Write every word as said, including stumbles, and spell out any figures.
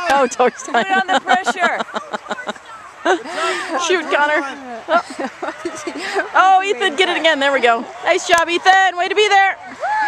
Oh, Tori's Put it on the pressure. Shoot, Connor. Oh. Oh, Ethan, get it again. There we go. Nice job, Ethan. Way to be there.